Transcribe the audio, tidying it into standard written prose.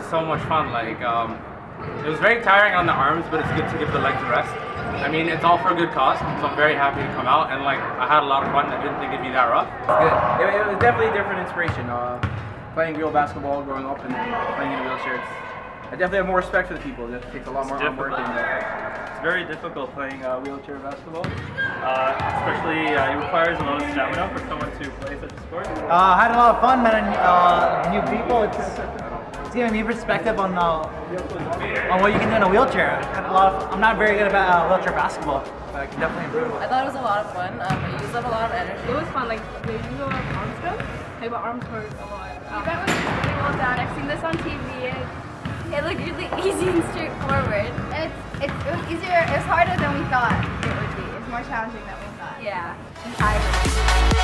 so much fun. Like, it was very tiring on the arms, but it's good to give the legs a rest. I mean, it's all for a good cause, so I'm very happy to come out, and like, I had a lot of fun. I didn't think it'd be that rough. Good. It was definitely a different inspiration. Playing real basketball growing up and then playing in a wheelchair. I definitely have more respect for the people. It takes a lot more hard work. It's very difficult playing wheelchair basketball, especially it requires a lot of stamina for someone to play such a sport. I had a lot of fun, met new people. It's giving me perspective on what you can do in a wheelchair. I'm not very good about wheelchair basketball, but I can definitely improve. I thought it was a lot of fun. I used up a lot of energy. It was fun. Like they use a lot of arm stuff. Like my arms hurt a lot. You guys was really well done. I've seen this on TV. It looked really easy and straightforward. It was easier. It was harder than we thought it would be. It's more challenging than we thought. Yeah.